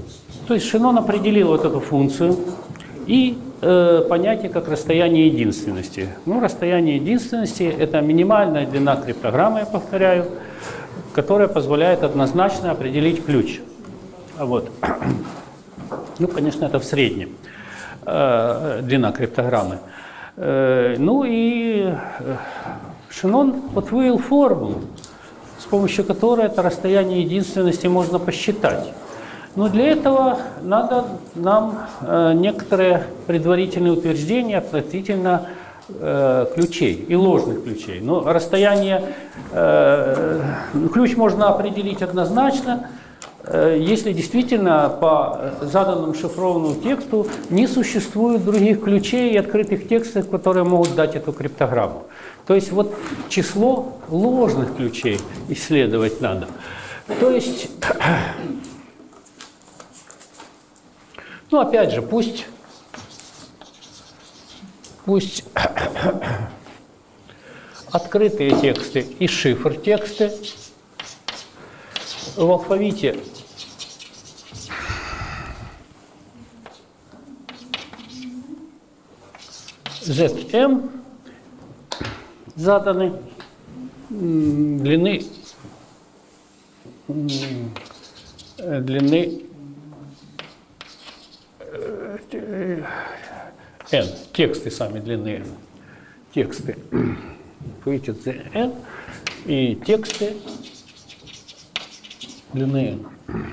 То есть Шеннон определил вот эту функцию и понятие как расстояние единственности. Ну, расстояние единственности – это минимальная длина криптограммы, я повторяю, которая позволяет однозначно определить ключ. Вот. Ну, конечно, это в среднем длина криптограммы. Ну и Шеннон вот вывел формулу, с помощью которой это расстояние единственности можно посчитать. Но для этого надо нам некоторые предварительные утверждения относительно ключей и ложных ключей. Но расстояние, ключ можно определить однозначно, если действительно по заданному шифрованному тексту не существует других ключей и открытых текстов, которые могут дать эту криптограмму. То есть вот число ложных ключей исследовать надо. То есть, ну опять же, пусть открытые тексты и шифр тексты в алфавите ZM заданы длины n, тексты сами длины n, тексты, видите, n и тексты длины n.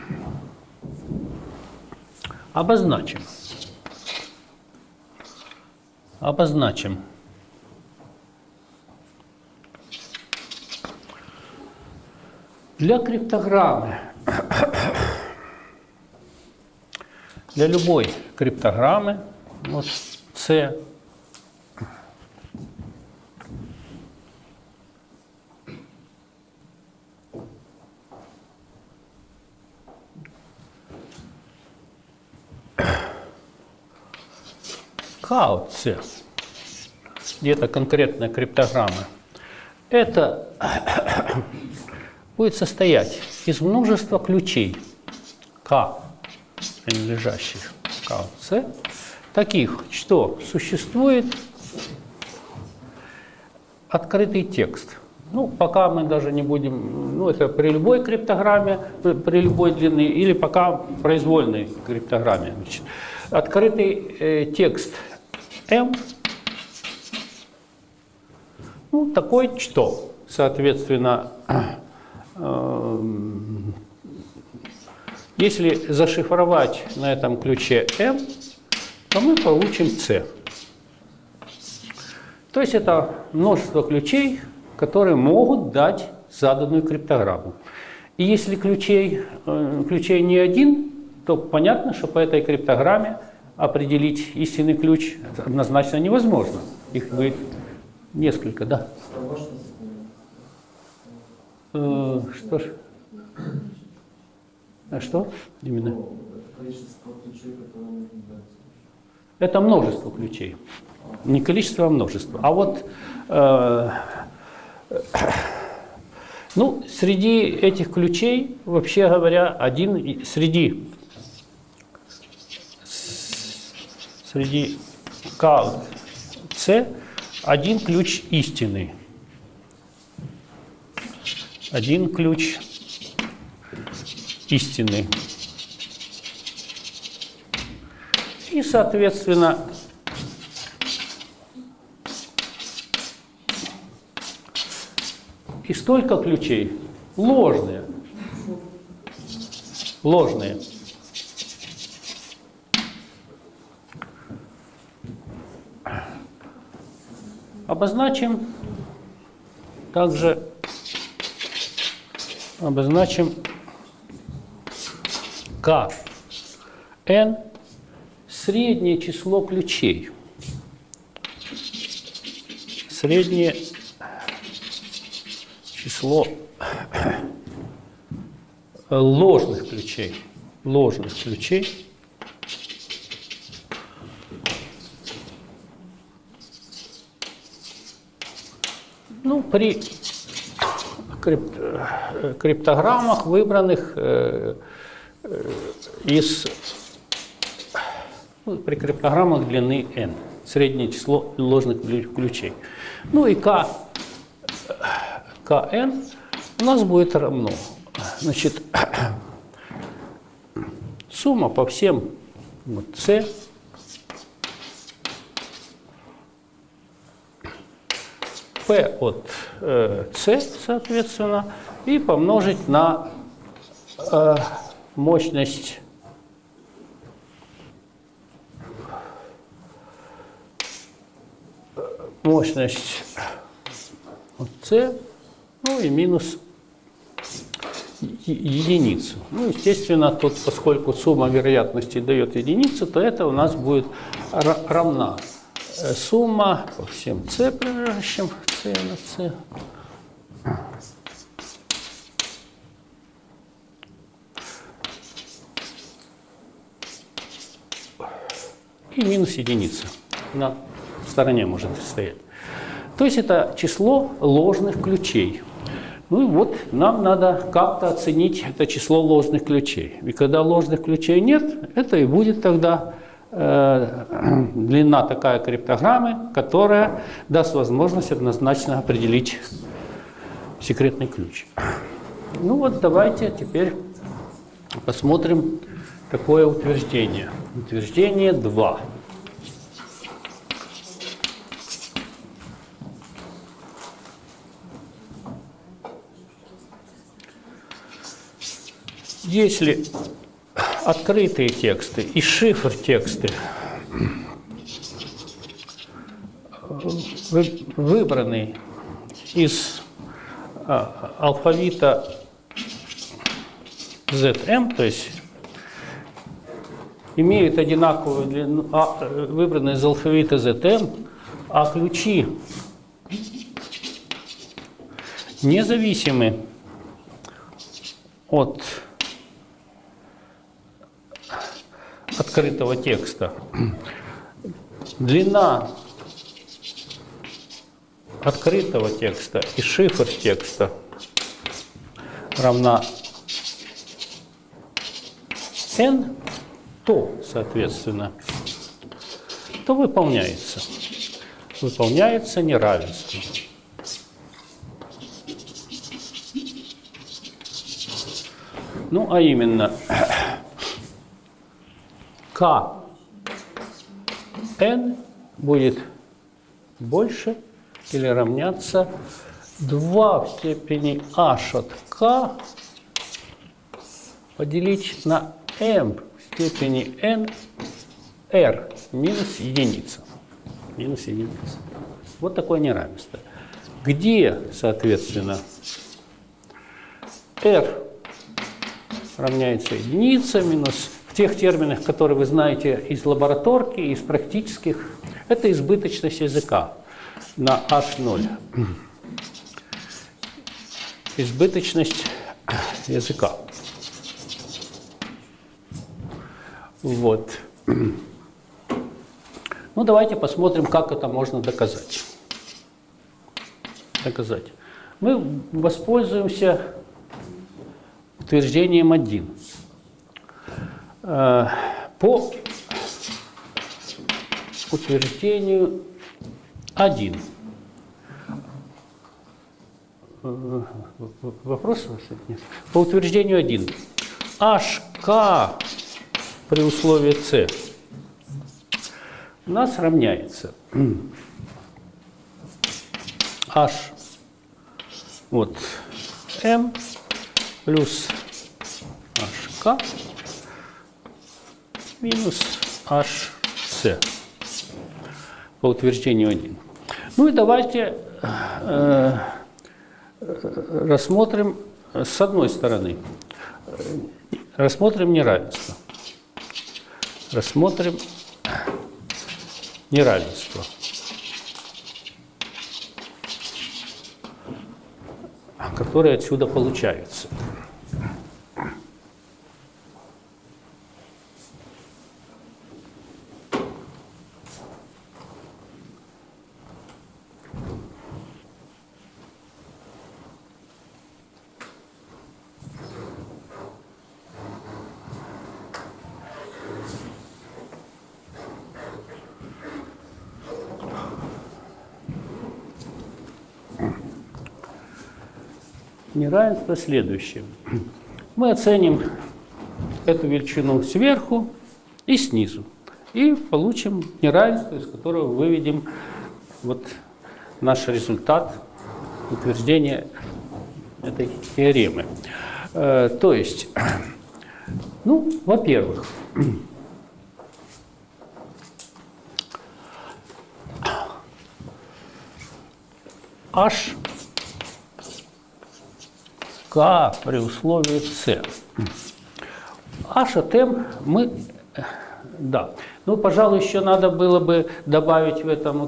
Обозначим. Для криптограммы, для любой криптограммы, вот C, код C, где-то конкретная криптограмма, это будет состоять из множества ключей K, принадлежащих код C, таких, что существует открытый текст. Ну, пока мы даже не будем, ну, это при любой криптограмме, при любой длине, или пока произвольной криптограмме. Значит, открытый текст M, ну, такой, что, соответственно, если зашифровать на этом ключе M, то мы получим C. То есть это множество ключей, которые могут дать заданную криптограмму. И если ключей не один, то понятно, что по этой криптограмме определить истинный ключ однозначно невозможно. Их будет несколько, да. Что ж? А что именно? Это множество ключей. Не количество, а множество. А вот ну, среди этих ключей, вообще говоря, среди код C один ключ истинный. Один ключ истинный. И, соответственно, и столько ключей ложные. Ложные. Обозначим также K n среднее число ключей. Среднее число ложных ключей. Ложных ключей. Ну, при криптограммах, выбранных из при криптограммах длины n, среднее число ложных ключей. Ну и kn у нас будет равно, значит, сумма по всем вот, c p от c, соответственно, и помножить на мощность от c, ну и минус единицу. Ну, естественно, тут, поскольку сумма вероятностей дает единицу, то это у нас будет равна сумма по всем c, превращаем c на c. И минус единица на стороне может стоять. То есть это число ложных ключей. Ну и вот нам надо как-то оценить это число ложных ключей. И когда ложных ключей нет, это и будет тогда длина такая криптограммы, которая даст возможность однозначно определить секретный ключ. Ну вот давайте теперь посмотрим такое утверждение. Утверждение 2. Если открытые тексты и шифр тексты выбраны из алфавита ZM, то есть имеют одинаковую длину, выбраны из алфавита ZM, а ключи независимы от открытого текста. Длина открытого текста и шифр текста равна n, то, соответственно, то выполняется неравенство. Ну, а именно, kn будет больше или равняться 2 в степени h от k поделить на m в степени n r минус единица. Минус единица. Вот такое неравенство. Где, соответственно, r равняется единице минус в тех терминах, которые вы знаете из лабораторки, из практических, это избыточность языка на h0. Избыточность языка. Вот. Ну, давайте посмотрим, как это можно доказать. Мы воспользуемся утверждением 1. По утверждению 1. Вопрос у вас нет? По утверждению 1. HK при условии C у нас равняется H вот M плюс HK минус HC по утверждению 1. Ну и давайте рассмотрим с одной стороны. Рассмотрим неравенство. Которое отсюда получается. неравенство следующее. Мы оценим эту величину сверху и снизу. И получим неравенство, из которого выведем вот наш результат утверждения этой теоремы. То есть, ну, во-первых, h k при условии c. H от m мы... Да. Ну, пожалуй, еще надо было бы добавить в этом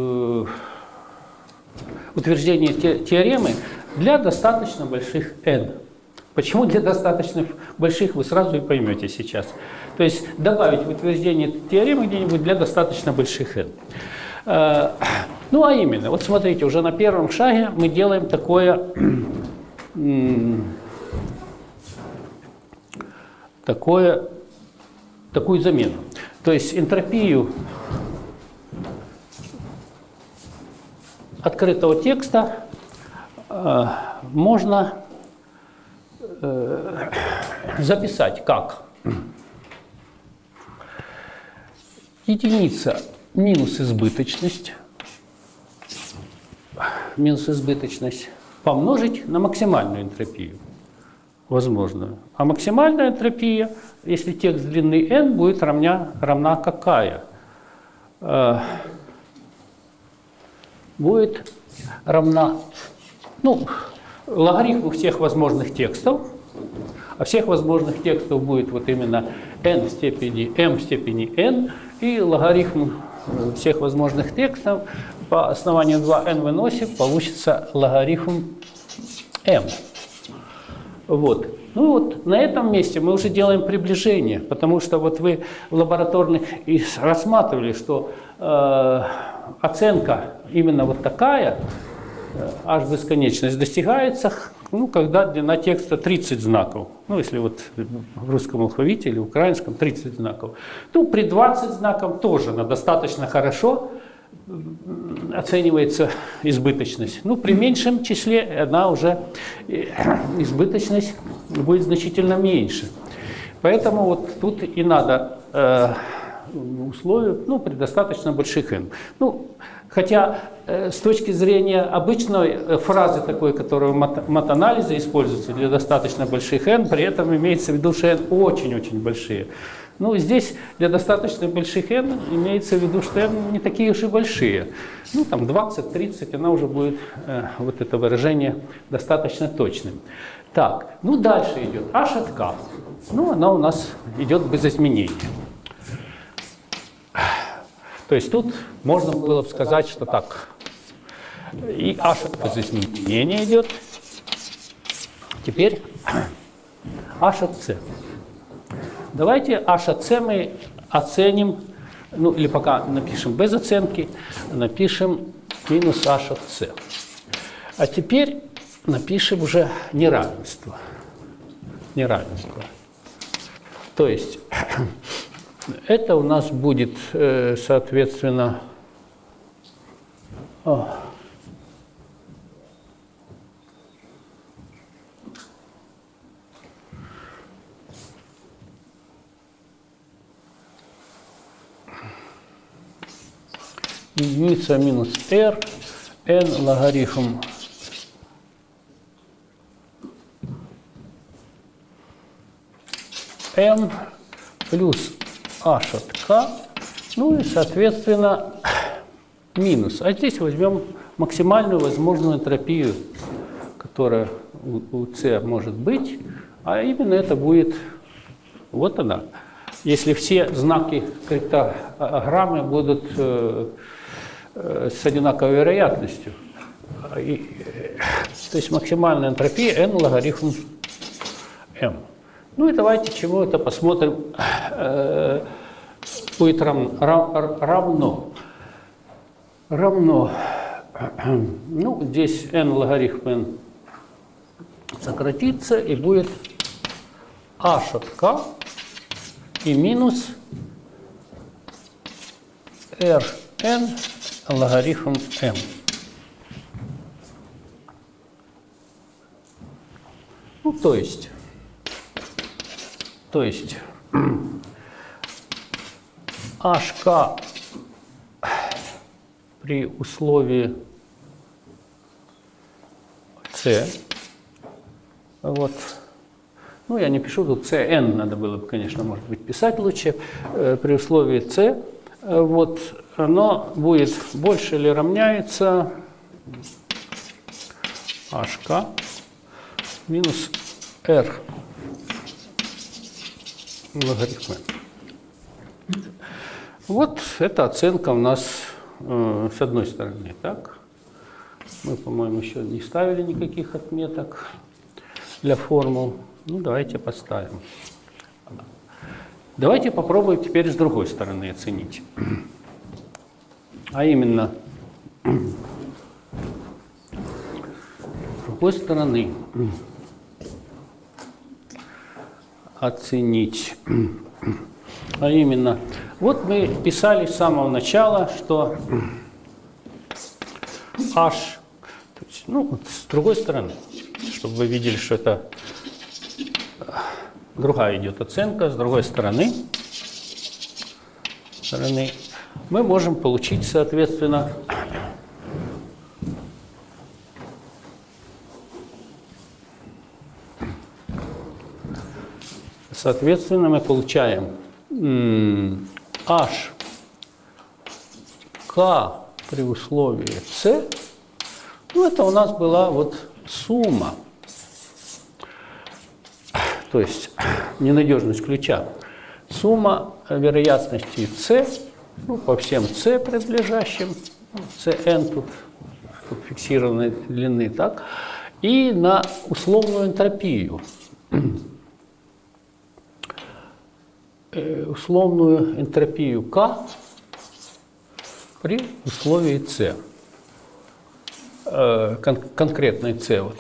утверждение теоремы для достаточно больших n. Почему для достаточно больших, вы сразу и поймете сейчас. То есть добавить в утверждение теоремы где-нибудь для достаточно больших n. Ну, а именно, вот смотрите, уже на первом шаге мы делаем такую замену. То есть энтропию открытого текста можно записать как единица минус избыточность помножить на максимальную энтропию возможную. А максимальная энтропия, если текст длины n, будет равна какая? Будет равна, ну, логарифму всех возможных текстов. А всех возможных текстов будет вот именно m в степени n, и логарифм всех возможных текстов по основанию 2n выносим, получится логарифм m. Вот. Ну вот на этом месте мы уже делаем приближение, потому что вот вы в лабораторных и рассматривали, что оценка именно вот такая, h бесконечность, достигается, ну, когда длина текста 30 знаков. Ну, если вот в русском алфавите или в украинском 30 знаков. Ну, при 20 знаков тоже она достаточно хорошо оценивается избыточность. Ну, при меньшем числе она уже, избыточность будет значительно меньше. Поэтому вот тут и надо условия, ну, при достаточно больших n. Ну, хотя с точки зрения обычной фразы такой, которая в матанализе используется для достаточно больших n, при этом имеется в виду, что n очень-очень большие. Ну, здесь для достаточно больших n имеется в виду, что n не такие уж и большие. Ну, там 20-30, она уже будет, вот это выражение, достаточно точным. Так, ну дальше идет h от k. Ну, она у нас идет без изменений. То есть тут можно было бы сказать, что так. И h без изменения идет. Теперь h от c. Давайте h от c мы оценим, ну или пока напишем без оценки, напишем минус h от c. А теперь напишем уже неравенство. То есть это у нас будет, соответственно, единица минус r, n логарифм m плюс h от k, ну и, соответственно, минус. А здесь возьмем максимальную возможную энтропию, которая у c может быть, а именно это будет, вот она. Если все знаки криптограммы будут с одинаковой вероятностью, то есть максимальная энтропия n логарифм m. Ну и давайте чему это посмотрим. Будет равно. Ну, здесь n логарифм n сократится, и будет h от k и минус rn логарифм m. Ну, то есть HK при условии C, вот, ну, я не пишу, тут CN надо было бы, конечно, может быть, писать лучше, при условии C, вот, оно будет больше или равняется HK минус R логарифмы. Вот эта оценка у нас с одной стороны, так? Мы, по-моему, еще не ставили никаких отметок для формул. Ну, давайте поставим. Давайте попробуем теперь с другой стороны оценить. А именно, с другой стороны оценить. А именно, вот мы писали с самого начала, что H, то есть, ну, вот с другой стороны, чтобы вы видели, что это другая идет оценка, с другой стороны мы можем получить, соответственно, мы получаем H K при условии C, ну, это у нас была вот сумма, то есть ненадежность ключа, сумма вероятностей C, ну, по всем C принадлежащим, Cn тут фиксированной длины, так, и на условную энтропию. Условную энтропию К при условии С. Конкретной С. Вот.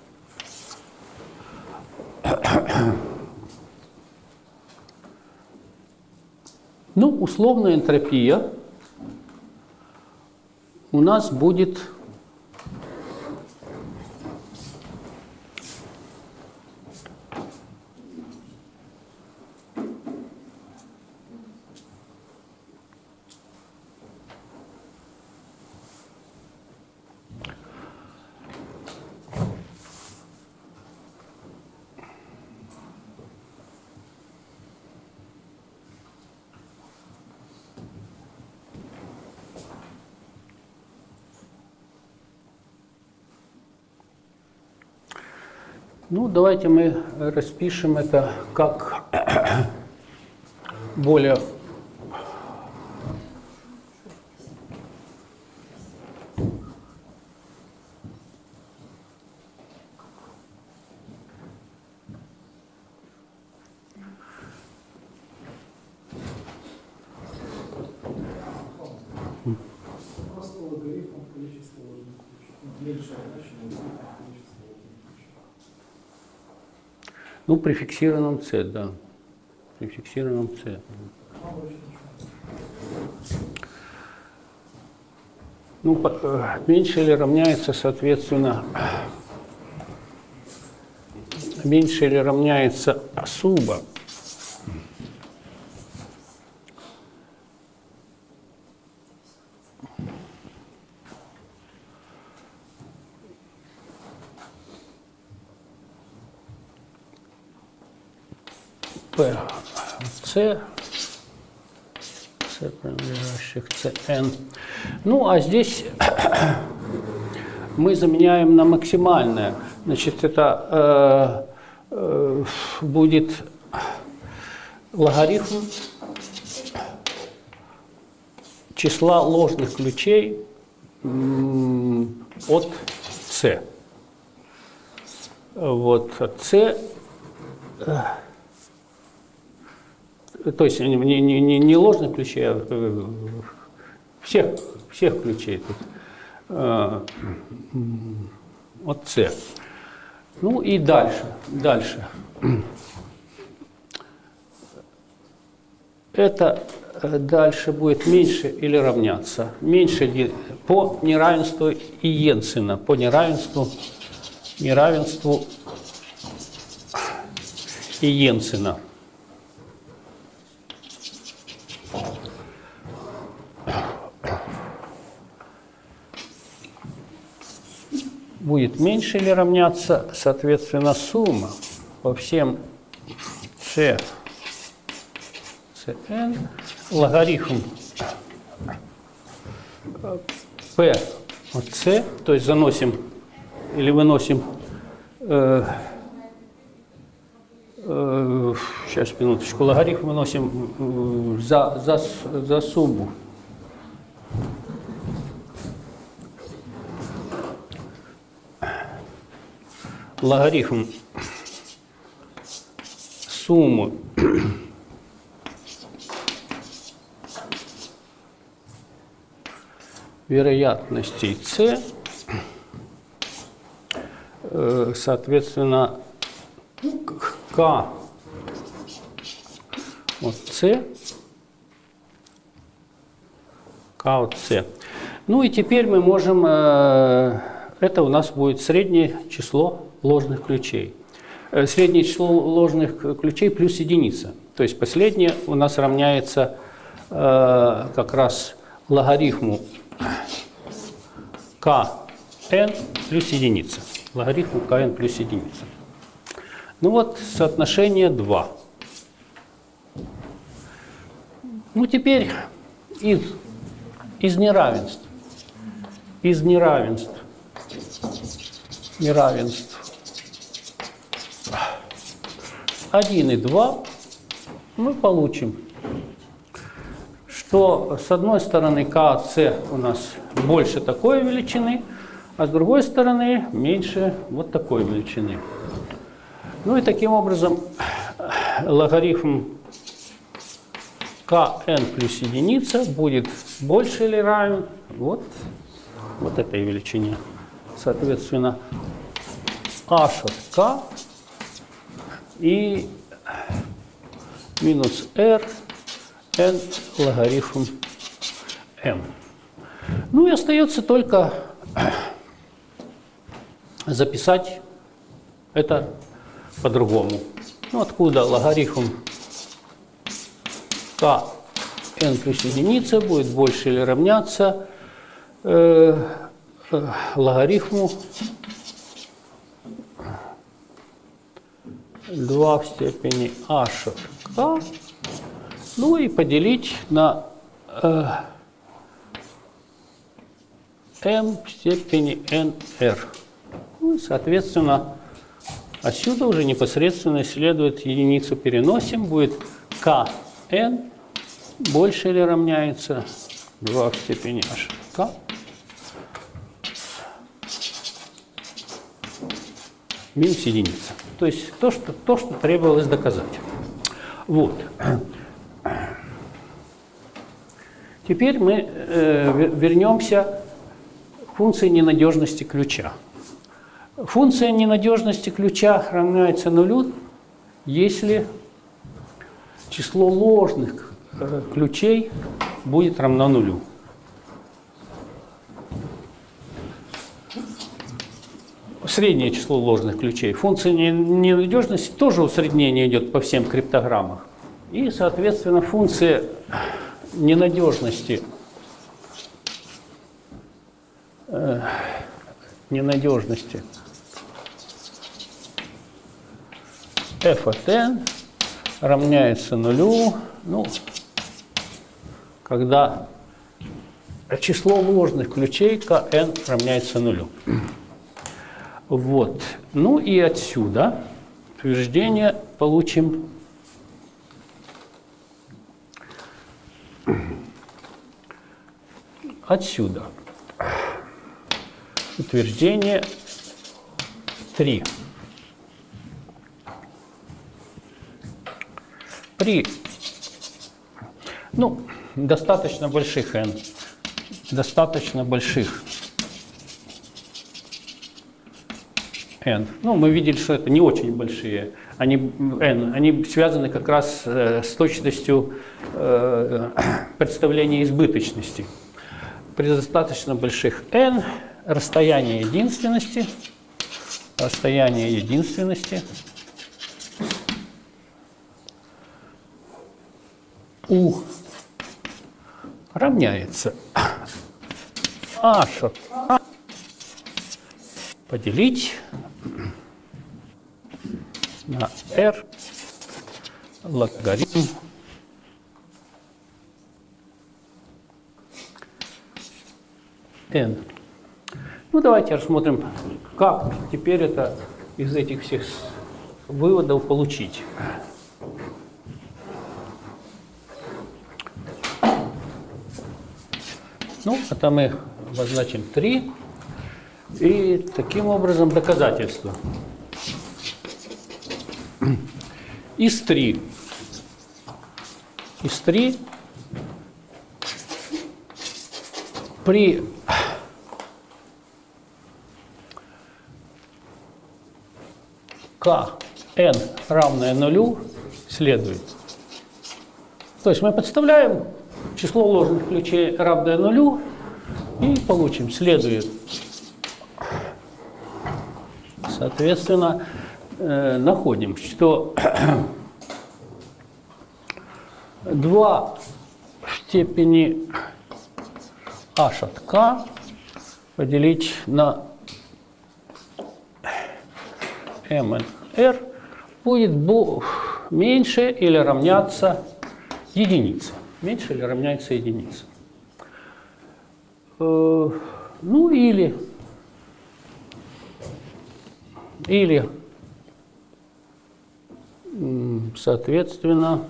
Ну, условная энтропия у нас будет ну, давайте мы распишем это как более просто логарифм количества ложных ключей. Меньше количество ложных ключей. Ну, при фиксированном C, да. При фиксированном C. Ну, меньше или равняется, соответственно, меньше или равняется суба. С принадлежащих Cn. Ну, а здесь мы заменяем на максимальное. Значит, это будет логарифм числа ложных ключей от C. Вот, от C. То есть не ложных ключей, а всех ключей тут от C. Ну и дальше. Это дальше будет меньше или равняться. Меньше по неравенству Йенсена, по неравенству и Йенсена. Будет меньше или равняться, соответственно, сумма по всем c cn логарифм p от c, то есть заносим или выносим, сейчас, минуточку, логарифм выносим за сумму. Логарифм суммы вероятностей c, соответственно, k от c, k от c. Ну и теперь мы можем, это у нас будет среднее число ложных ключей. Среднее число ложных ключей плюс единица. То есть последнее у нас равняется как раз логарифму kn плюс единица. Логарифму kn плюс единица. Ну вот соотношение 2. Ну теперь из неравенств. Из неравенств 1 и 2 мы получим, что с одной стороны k от c у нас больше такой величины, а с другой стороны меньше вот такой величины. Ну и таким образом логарифм kn плюс единица будет больше или равен вот этой величине. Соответственно, h от k и минус r n логарифм m. Ну и остается только записать это по-другому. Ну, откуда логарифм kn плюс единица будет больше или равняться логарифму 2 в степени h от k, ну и поделить на m в степени nr. Ну и, соответственно, отсюда уже непосредственно следует единицу переносим, будет kn больше или равняется 2 в степени h от k минус единица. То есть то, что требовалось доказать. Вот. Теперь мы вернемся к функции ненадежности ключа. Функция ненадежности ключа равняется нулю, если число ложных ключей будет равно нулю. Среднее число ложных ключей. Функция ненадежности тоже усреднение идет по всем криптограммам. И, соответственно, функция ненадежности f от n равняется нулю, ну, когда число ложных ключей kn равняется нулю. Вот. Ну и отсюда утверждение получим отсюда. Утверждение 3. При достаточно больших n, достаточно больших n. Ну, мы видели, что это не очень большие. Они связаны как раз с точностью представления избыточности. При достаточно больших n расстояние единственности U равняется h от k поделить на r логарифм n. Ну, давайте рассмотрим, как теперь это из этих всех выводов получить. Ну, это мы обозначим 3. И таким образом доказательство. Из 3 при kn равное нулю следует. То есть мы подставляем число ложных ключей равное нулю и получим следует. Соответственно, находим, что 2 в степени h от k поделить на mnr будет меньше или равняться единице. Меньше или равняется единице. Ну или соответственно,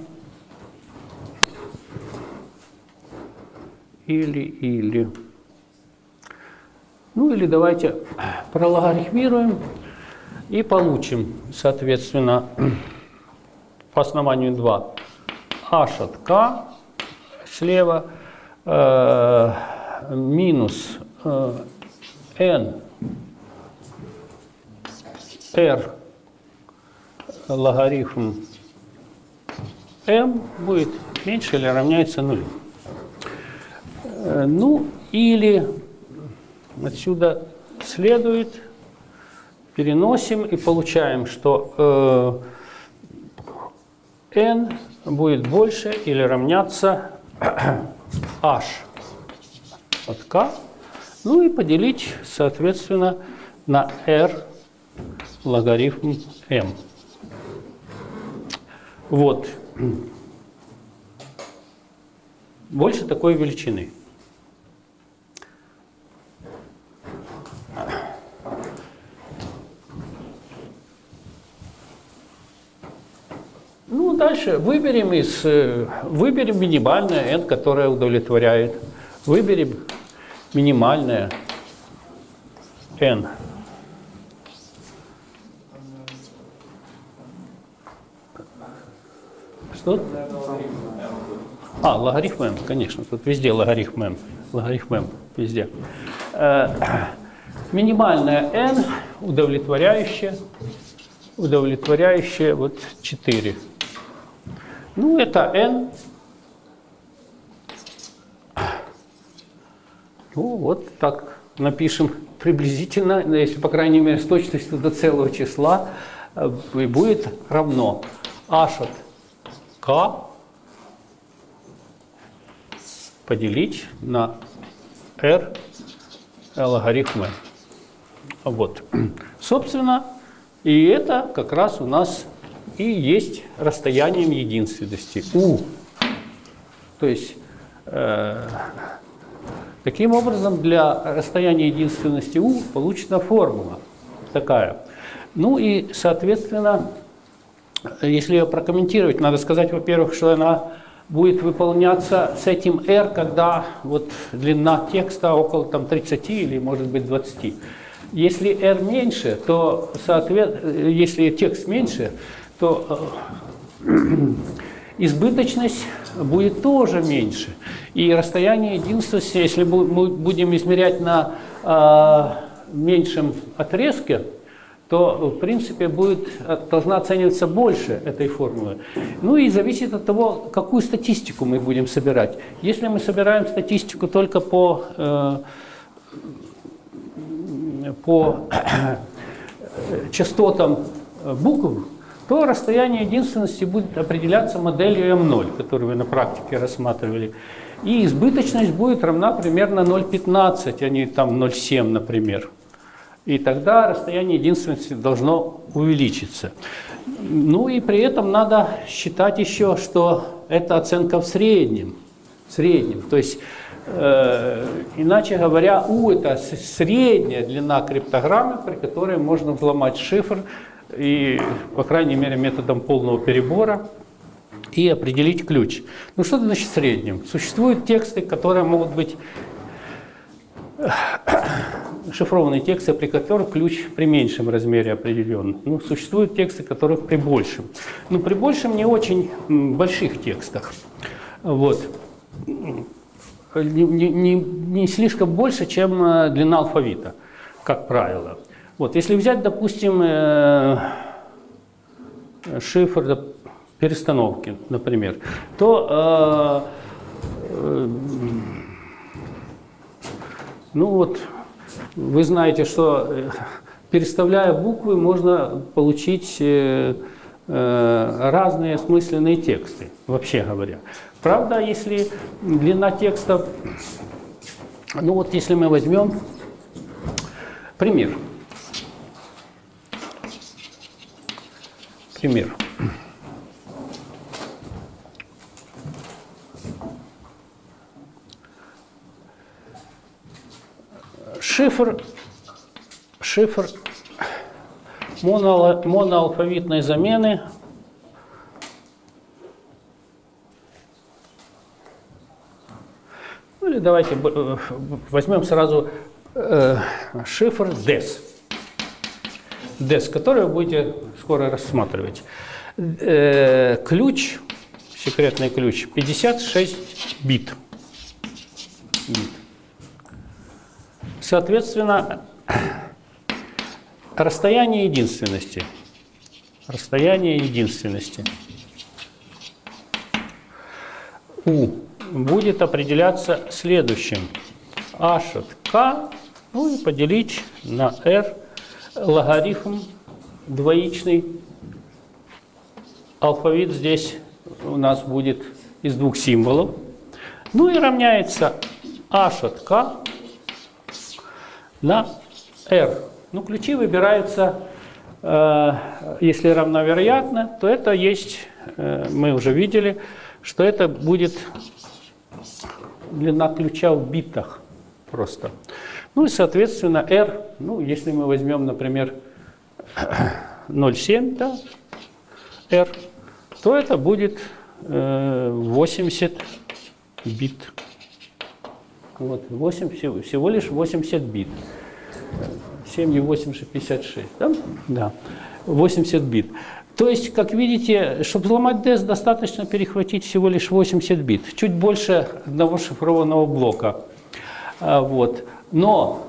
ну или давайте прологарифмируем и получим, соответственно, по основанию 2 h от k слева минус n r логарифм m будет меньше или равняется нулю. Ну, или отсюда следует, переносим и получаем, что n будет больше или равняться h от k, ну и поделить, соответственно, на r логарифм m. Вот. Больше такой величины. Ну, дальше выберем минимальное n, которое удовлетворяет. Выберем минимальное n. Что? Логарифм m, конечно. Тут везде логарифм m. Логарифм m везде. Минимальное n удовлетворяющее вот 4. Ну, это n. Ну, вот так напишем приблизительно, если, по крайней мере, с точностью до целого числа, и будет равно h от k поделить на r логарифм m. Вот. Собственно, и это как раз у нас и есть расстоянием единственности u. То есть, таким образом, для расстояния единственности u получена формула такая. Ну и, соответственно, если ее прокомментировать, надо сказать, во-первых, что она будет выполняться с этим r, когда вот длина текста около там 30 или, может быть, 20. Если r меньше, то, соответственно, если текст меньше, то избыточность будет тоже меньше. И расстояние единственности, если мы будем измерять на меньшем отрезке, то, в принципе, должна оцениваться больше этой формулы. Ну и зависит от того, какую статистику мы будем собирать. Если мы собираем статистику только по частотам букв, то расстояние единственности будет определяться моделью m0, которую вы на практике рассматривали. И избыточность будет равна примерно 0,15, а не там 0,7, например. И тогда расстояние единственности должно увеличиться. Ну и при этом надо считать еще, что это оценка в среднем. То есть, иначе говоря, U – это средняя длина криптограммы, при которой можно взломать шифр, и, по крайней мере, методом полного перебора, и определить ключ. Ну что значит в среднем? Существуют тексты, которые могут быть шифрованные тексты, при которых ключ при меньшем размере определен. Ну, существуют тексты, которых при большем. Но при большем не очень больших текстах. Вот. Не слишком больше, чем длина алфавита, как правило. Вот. Если взять, допустим, шифр перестановки, например, то ну вот, вы знаете, что переставляя буквы, можно получить разные осмысленные тексты, вообще говоря. Правда, если длина текста, ну вот если мы возьмем пример. Шифр моноалфавитной замены ну, или давайте возьмем сразу шифр DES, который вы будете скоро рассматривать. Ключ, секретный ключ, 56 бит. Соответственно, расстояние единственности U будет определяться следующим. H от K, ну и поделить на R логарифм двоичный. Алфавит здесь у нас будет из двух символов. Ну и равняется H от K на R. Ну, ключи выбираются, если равновероятно, то это есть, мы уже видели, что это будет длина ключа в битах просто. Ну и, соответственно, R, ну, если мы возьмем, например, 0,7, да, R, то это будет 80 бит. Вот, всего лишь 80 бит. 7 и 8 же 56, да? Да, 80 бит. То есть, как видите, чтобы взломать DES, достаточно перехватить всего лишь 80 бит. Чуть больше одного шифрованного блока. Вот. Но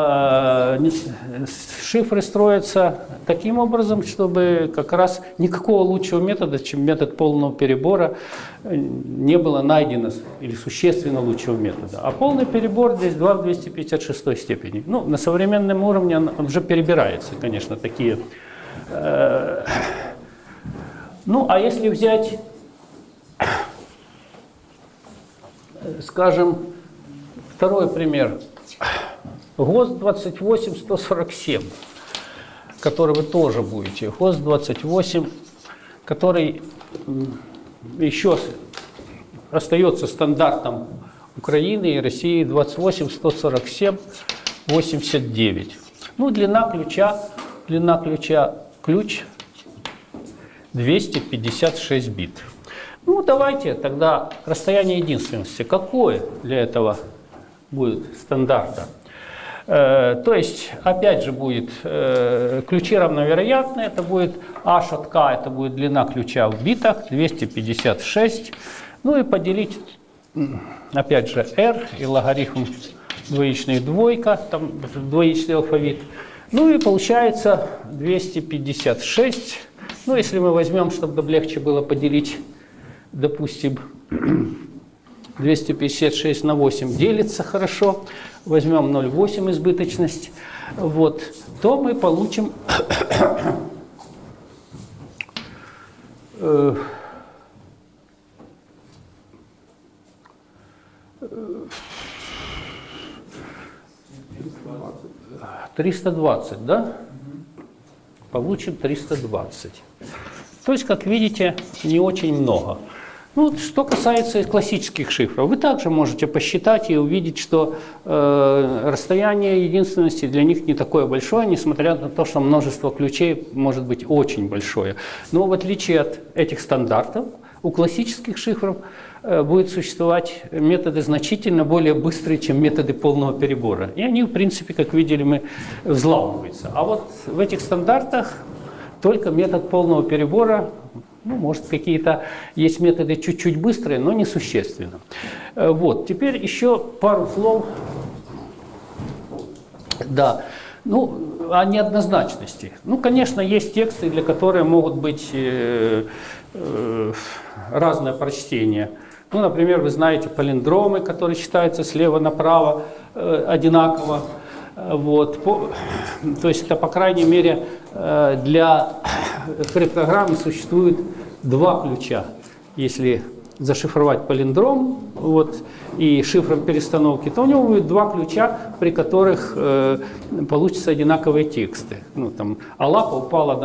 шифры строятся таким образом, чтобы как раз никакого лучшего метода, чем метод полного перебора, не было найдено, или существенно лучшего метода. А полный перебор здесь 2 в 256 степени. Ну, на современном уровне он уже перебирается, конечно, такие. Ну, а если взять, скажем, второй пример. ГОСТ 28147, который вы тоже будете. ГОСТ 28, который еще остается стандартом Украины и России, 28147-89. Ну, длина ключа ключ 256 бит. Ну, давайте тогда расстояние единственности. Какое для этого будет стандарта? То есть, опять же, будет ключи равновероятные, это будет H от K, это будет длина ключа в битах, 256. Ну и поделить, опять же, R и логарифм двоичный двойка, там двоичный алфавит. Ну и получается 256. Ну, если мы возьмем, чтобы легче было поделить, допустим, 256 на 8 делится хорошо, возьмем 0,8 избыточность, вот, то мы получим 320, да? Получим 320. То есть, как видите, не очень много. Ну, что касается классических шифров, вы также можете посчитать и увидеть, что расстояние единственности для них не такое большое, несмотря на то, что множество ключей может быть очень большое. Но в отличие от этих стандартов, у классических шифров будет существовать методы значительно более быстрые, чем методы полного перебора. И они, в принципе, как видели мы, взламываются. А вот в этих стандартах только метод полного перебора, ну, может, какие-то есть методы чуть-чуть быстрые, но несущественно. Вот, теперь еще пару слов. Да. Ну, о неоднозначности. Ну, конечно, есть тексты, для которых могут быть разное прочтение. Ну, например, вы знаете палиндромы, которые читаются слева направо одинаково. Вот. То есть это, по крайней мере, для криптограммы существует два ключа. Если зашифровать палиндром вот, и шифром перестановки, то у него будет два ключа, при которых получатся одинаковые тексты. Ну, там, роза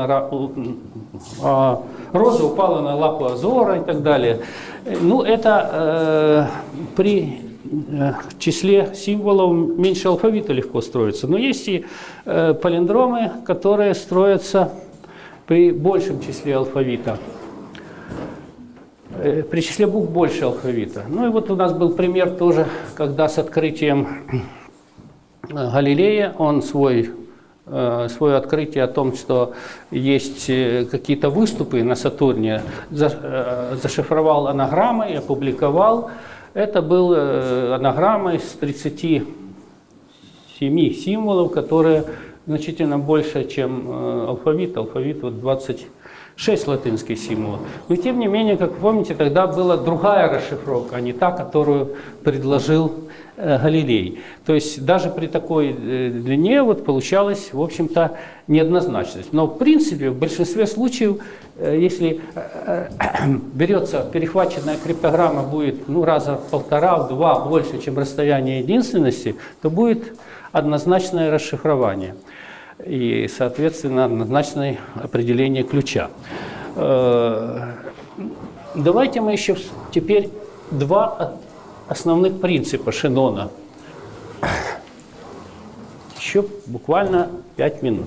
упала на лапу Азора и так далее. Ну, это при числе символов меньше алфавита легко строится. Но есть и палиндромы, которые строятся при большем числе алфавита. При числе букв больше алфавита. Ну и вот у нас был пример тоже, когда с открытием Галилея он свое открытие о том, что есть какие-то выступы на Сатурне, зашифровал анаграммой и опубликовал. Это был анаграмма из 37 символов, которые значительно больше, чем алфавит. Алфавит вот 26 латинских символов. Но тем не менее, как вы помните, тогда была другая расшифровка, а не та, которую предложил Галилей. То есть даже при такой длине вот получалась, в общем-то, неоднозначность. Но в принципе, в большинстве случаев, если берется перехваченная криптограмма, будет раза в полтора, в два больше, чем расстояние единственности, то будет однозначное расшифрование и, соответственно, однозначное определение ключа. Давайте мы еще теперь два основных принципа Шеннона. Еще буквально 5 минут.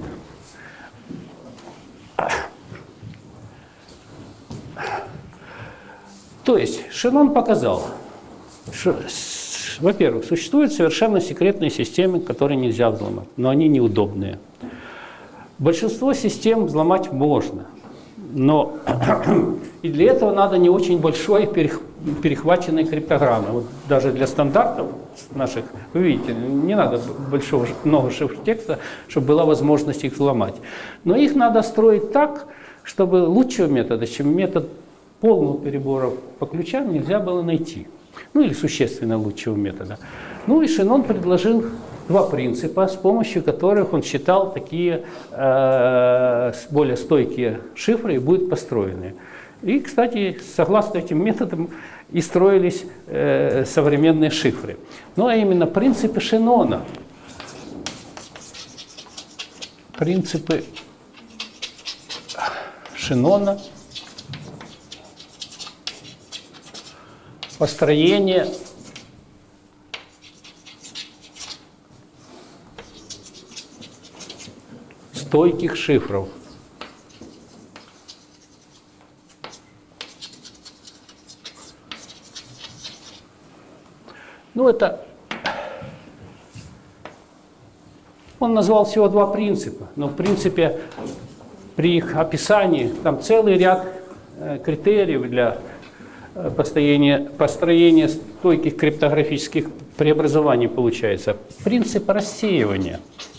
То есть Шеннон показал, что, во-первых, существуют совершенно секретные системы, которые нельзя взломать, но они неудобные. Большинство систем взломать можно, но и для этого надо не очень большой перехваченной криптограммы. Вот даже для стандартов наших, вы видите, не надо много шифр-текста, чтобы была возможность их взломать. Но их надо строить так, чтобы лучшего метода, чем метод полного перебора по ключам, нельзя было найти. Ну или существенно лучшего метода. Ну и Шеннон предложил два принципа, с помощью которых он считал такие более стойкие шифры и будут построены. И, кстати, согласно этим методам и строились современные шифры. Ну а именно принципы Шеннона. Принципы Шеннона построение стойких шифров. Ну, это он назвал всего два принципа, но в принципе при их описании там целый ряд критериев для построения стойких криптографических преобразований получается. Принцип рассеивания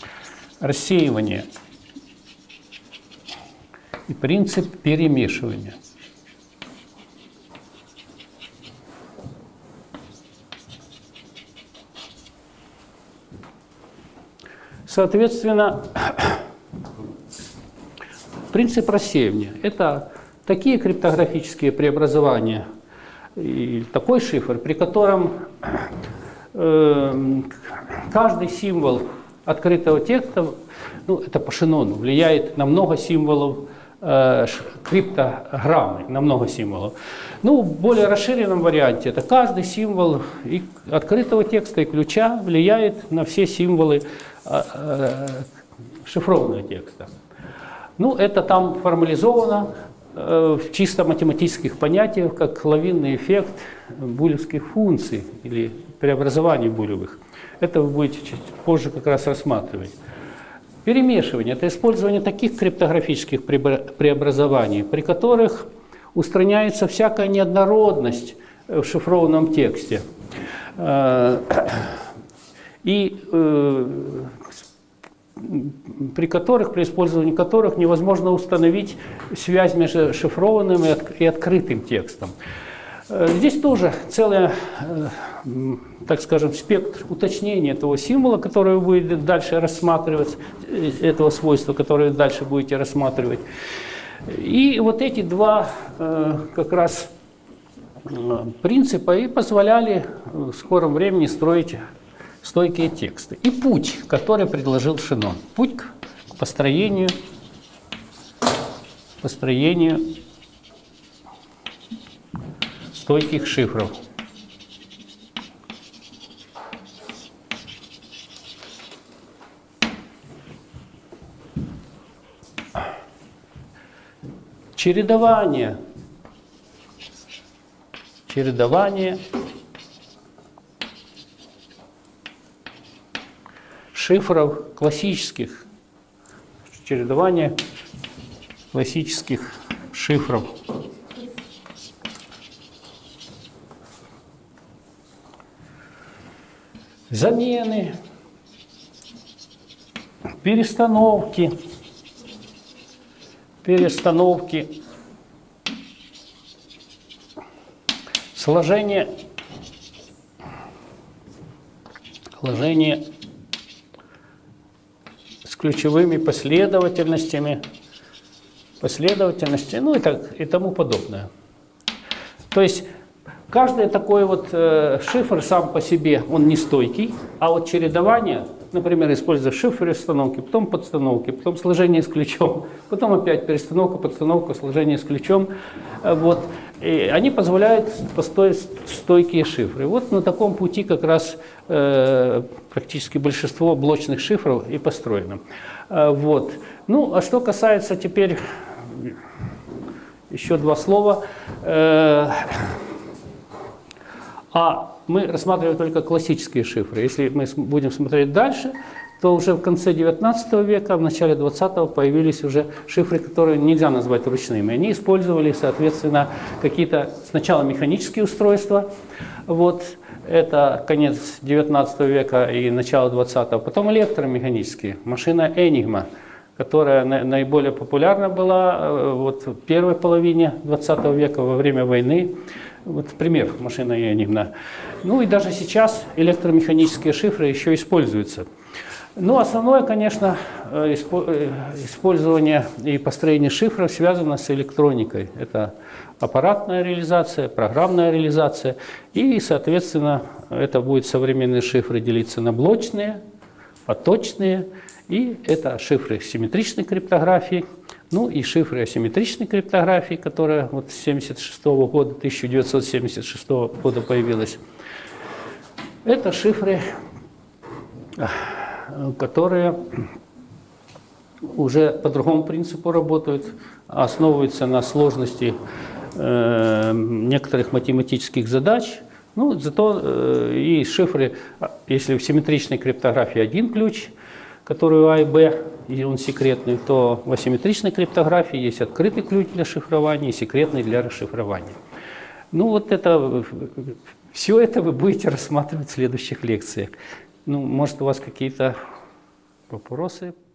и принцип перемешивания. Соответственно, принцип рассеивания – это такие криптографические преобразования, и такой шифр, при котором каждый символ открытого текста, ну, это по Шенону, влияет на много символов криптограммы, на много символов. Ну, в более расширенном варианте это каждый символ и открытого текста и ключа влияет на все символы шифрованного текста. Ну, это там формализовано в чисто математических понятиях, как лавинный эффект булевских функций или преобразований булевых. Это вы будете чуть позже как раз рассматривать. Перемешивание – это использование таких криптографических преобразований, при которых устраняется всякая неоднородность в шифрованном тексте. И при использовании которых невозможно установить связь между шифрованным и открытым текстом. Здесь тоже целый, так скажем, спектр уточнения этого символа, который вы будете дальше рассматривать, этого свойства, которое вы дальше будете рассматривать. И вот эти два как раз принципа и позволяли в скором времени строить стойкие тексты. И путь, который предложил Шенон. Путь к построению стойких шифров. Чередование шифров классических, чередование классических шифров. Замены, перестановки, сложение с ключевыми последовательностями, ну и тому подобное. То есть каждый такой вот шифр сам по себе, он не стойкий, а вот чередование, например, используя шифр установки, потом подстановки, потом сложение с ключом, потом опять перестановка, подстановка, сложение с ключом, вот, и они позволяют построить стойкие шифры. Вот на таком пути как раз практически большинство блочных шифров и построено. Вот. Ну, а что касается теперь, еще два слова. Мы рассматриваем только классические шифры. Если мы будем смотреть дальше, то уже в конце 19 века, в начале 20-го появились уже шифры, которые нельзя назвать ручными. Они использовали, соответственно, какие-то сначала механические устройства, вот, это конец 19 века и начало 20-го, потом электромеханические, машина Enigma, которая наиболее популярна была вот, в первой половине 20 века, во время войны. Вот пример машина Enigma. Ну и даже сейчас электромеханические шифры еще используются. Но основное, конечно, использование и построение шифров связано с электроникой. Это аппаратная реализация, программная реализация. И, соответственно, это будут современные шифры делиться на блочные, поточные. И это шифры симметричной криптографии. Ну и шифры асимметричной криптографии, которая вот с 1976 года появилась. Это шифры, которые уже по другому принципу работают, основываются на сложности некоторых математических задач. Ну, зато и шифры, если в симметричной криптографии один ключ, который А и Б, и он секретный, то в асимметричной криптографии есть открытый ключ для шифрования и секретный для расшифрования. Ну вот это, все это вы будете рассматривать в следующих лекциях. Ну, может, у вас какие-то вопросы?